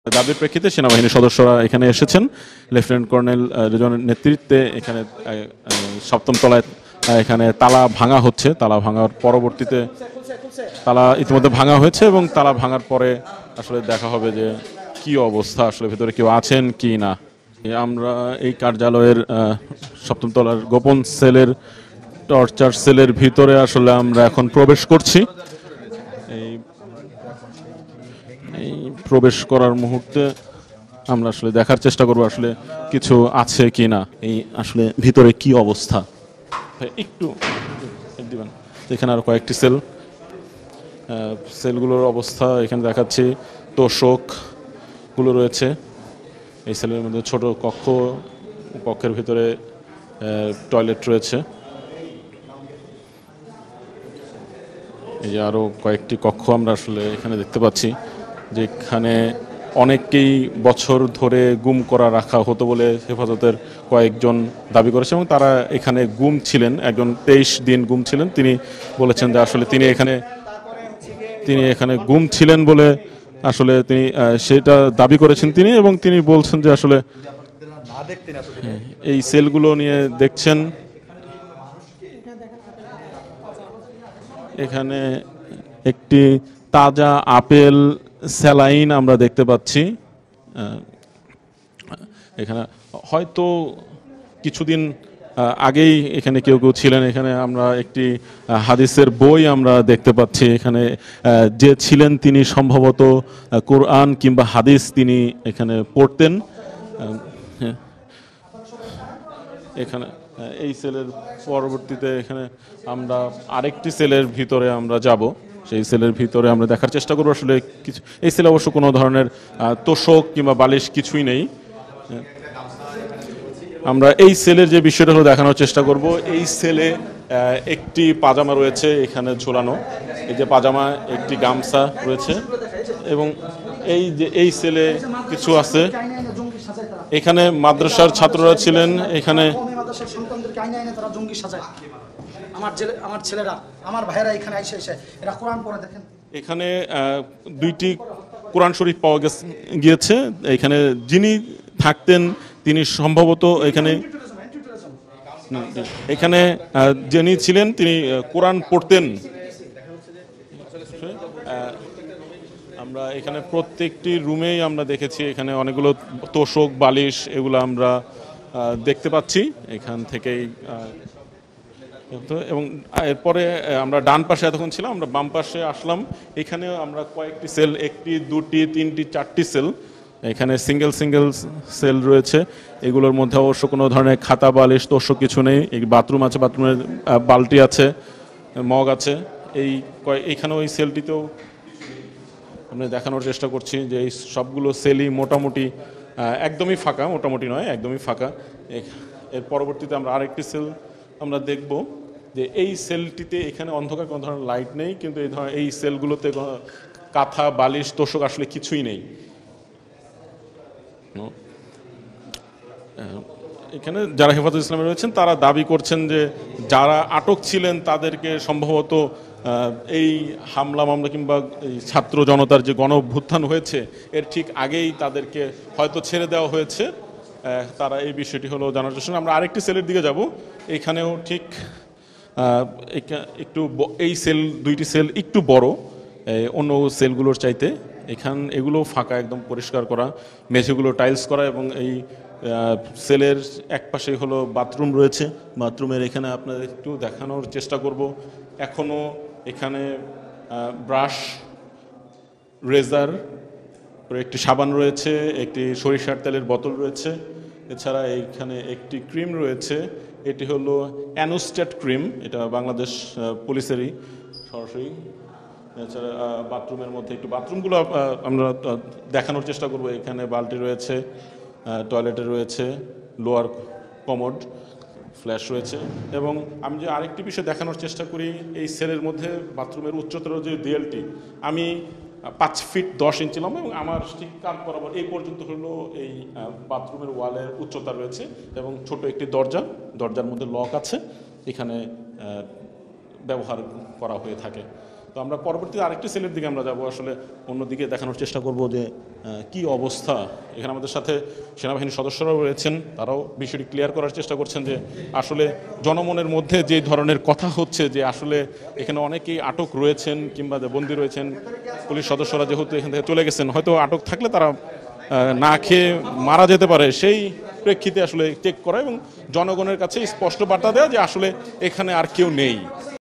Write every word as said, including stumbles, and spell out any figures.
দাবির প্রেক্ষিতে সেনাবাহিনীর সদস্যরা এখানে এসেছেন। লেফটেন্যান্ট কর্নেল রেজওয়ানের নেতৃত্বে এখানে সপ্তম তলায় এখানে তালা ভাঙা হচ্ছে। তালা ভাঙার পরবর্তীতে তালা ইতিমধ্যে ভাঙা হয়েছে এবং তালা ভাঙার পরে আসলে দেখা হবে যে কি অবস্থা, আসলে ভেতরে কেউ আছেন কি না। আমরা এই কার্যালয়ের সপ্তম তলার গোপন সেলের টর্চার সেলের ভিতরে আসলে আমরা এখন প্রবেশ করছি। এই এই প্রবেশ করার মুহূর্তে আমরা আসলে দেখার চেষ্টা করবো আসলে কিছু আছে কি না, এই আসলে ভিতরে কি অবস্থা। একটু দিবেন, এখানে আরো কয়েকটি সেল, সেলগুলোর অবস্থা এখানে দেখাচ্ছি। তোষকগুলো রয়েছে এই সেলের মধ্যে, ছোট কক্ষ, কক্ষের ভিতরে টয়লেট রয়েছে। এই যে আরো কয়েকটি কক্ষ আমরা আসলে এখানে দেখতে পাচ্ছি, যেখানে অনেককেই বছর ধরে গুম করা রাখা হতো বলে হেফাজতের কয়েকজন দাবি করেছে এবং তারা এখানে গুম ছিলেন। একজন তেইশ দিন গুম ছিলেন, তিনি বলেছেন যে আসলে তিনি এখানে তিনি এখানে গুম ছিলেন বলে আসলে তিনি সেটা দাবি করেছেন তিনি, এবং তিনি বলছেন যে আসলে এই সেলগুলো নিয়ে দেখছেন। এখানে একটি তাজা আপেল স্যালাইন আমরা দেখতে পাচ্ছি। এখানে হয়তো কিছুদিন আগেই এখানে কেউ কেউ ছিলেন। এখানে আমরা একটি হাদিসের বই আমরা দেখতে পাচ্ছি। এখানে যে ছিলেন তিনি সম্ভবত কোরআন কিংবা হাদিস তিনি এখানে পড়তেন। এখানে এই সেলের পরবর্তীতে এখানে আমরা আরেকটি সেলের ভিতরে আমরা যাব। সেই সেলের ভিতরে আমরা দেখার চেষ্টা করবো আসলে কিছু। এই সেলে অবশ্য কোনো ধরনের তোষক কিংবা বালিশ কিছুই নেই। আমরা এই সেলের যে বিষয়টা হলো দেখানোর চেষ্টা করব। এই সেলে একটি পাজামা রয়েছে এখানে ঝোলানো, এই যে পাজামা, একটি গামছা রয়েছে, এবং এই যে এই সেলে কিছু আছে। এখানে মাদ্রাসার ছাত্ররা ছিলেন। এখানে আমার ছেলেরা, আমার ভাইরা এখানে এসে এসে এরা কোরআন পড়ে দেখেন। এখানে দুইটি কোরআন শরীফ পাওয়া গিয়েছে। এখানে যিনি থাকতেন তিনি সম্ভবত এখানে এখানে যিনি ছিলেন তিনি কোরআন পড়তেন। আমরা এখানে প্রত্যেকটি রুমেই আমরা দেখেছি এখানে অনেকগুলো তোষক বালিশ এগুলো আমরা দেখতে পাচ্ছি এখান থেকেই। এবং এরপরে আমরা ডান পাশে এতক্ষণ ছিলাম, আমরা বাম পাশে আসলাম। এখানে আমরা কয়েকটি সেল, একটি দুটি তিনটি চারটি সেল, এখানে সিঙ্গেল সিঙ্গেল সেল রয়েছে। এগুলোর মধ্যে অবশ্য কোনো ধরনের খাতা বালিশ তোষক কিছু নেই। এই বাথরুম আছে, বাথরুমের বালতি আছে, মগ আছে। এই এইখানে ওই সেলটিতেও আমরা দেখানোর চেষ্টা করছি যে এই সবগুলো সেলই মোটামুটি একদমই ফাঁকা, মোটামুটি নয় একদমই ফাঁকা। এর পরবর্তীতে আমরা আরেকটি সেল আমরা দেখব যে এই সেলটিতে এখানে অন্ধকার, কোনো ধরনের লাইট নেই, কিন্তু এই ধরনের এই সেলগুলোতে কাঁথা বালিশ তোষক আসলে কিছুই নেই। এখানে যারা হেফাজত ইসলামে রয়েছেন তারা দাবি করছেন যে যারা আটক ছিলেন তাদেরকে সম্ভবত এই হামলা মামলা কিংবা এই ছাত্র জনতার যে গণ অভ্যুত্থান হয়েছে এর ঠিক আগেই তাদেরকে হয়তো ছেড়ে দেওয়া হয়েছে। তারা এই বিষয়টি হলো জানার চেষ্টা। আমরা আরেকটি সেলের দিকে যাব। এখানেও ঠিক একটু এই সেল, দুইটি সেল একটু বড় অন্য সেলগুলোর চাইতে। এখান এগুলো ফাঁকা, একদম পরিষ্কার করা, মেঝেগুলো টাইলস করা, এবং এই সেলের এক পাশে হলো বাথরুম রয়েছে। বাথরুমের এখানে আপনাদের একটু দেখানোর চেষ্টা করব। এখনও এখানে ব্রাশ, রেজার, একটি সাবান রয়েছে, একটি সরিষার তেলের বোতল রয়েছে। এছাড়া এইখানে একটি ক্রিম রয়েছে, এটি হলো অ্যানোস্টেট ক্রিম, এটা বাংলাদেশ পুলিশেরই সরাসরি। এছাড়া বাথরুমের মধ্যে একটু বাথরুমগুলো আমরা দেখানোর চেষ্টা করব। এখানে বালতি রয়েছে, টয়লেটে রয়েছে, লোয়ার কমোড, ফ্ল্যাশ রয়েছে। এবং আমি যে আরেকটি বিষয় দেখানোর চেষ্টা করি, এই সেলের মধ্যে বাথরুমের উচ্চতর যে দেয়ালটি আমি পাঁচ ফিট দশ ইঞ্চি লম্বা, এবং আমার ঠিক কাঁধ বরাবর এই পর্যন্ত হলো এই বাথরুমের ওয়ালের উচ্চতা রয়েছে, এবং ছোট একটি দরজা, দরজার মধ্যে লক আছে, এখানে ব্যবহার করা হয়ে থাকে। তো আমরা পরবর্তীতে আরেকটি সেলের দিকে আমরা যাব, আসলে অন্যদিকে দেখানোর চেষ্টা করব যে কি অবস্থা। এখানে আমাদের সাথে সেনাবাহিনীর সদস্যরাও রয়েছেন, তারাও বিষয়টি ক্লিয়ার করার চেষ্টা করছেন যে আসলে জনমনের মধ্যে যে ধরনের কথা হচ্ছে যে আসলে এখানে অনেকেই আটক রয়েছেন কিংবা বন্দী রয়েছেন, পুলিশ সদস্যরা যেহেতু এখান থেকে চলে গেছেন, হয়তো আটক থাকলে তারা না খেয়ে মারা যেতে পারে, সেই প্রেক্ষিতে আসলে চেক করা এবং জনগণের কাছে স্পষ্ট বার্তা দেওয়া যে আসলে এখানে আর কেউ নেই।